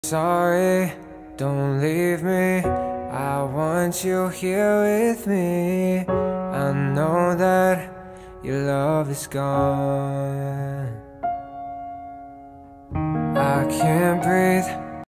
Sorry, don't leave me. I want you here with me. I know that your love is gone. I can't breathe